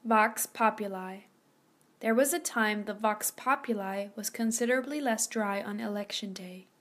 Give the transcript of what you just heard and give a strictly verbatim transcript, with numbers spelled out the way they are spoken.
Vox Populi. There was a time the Vox Populi was considerably less dry on election day.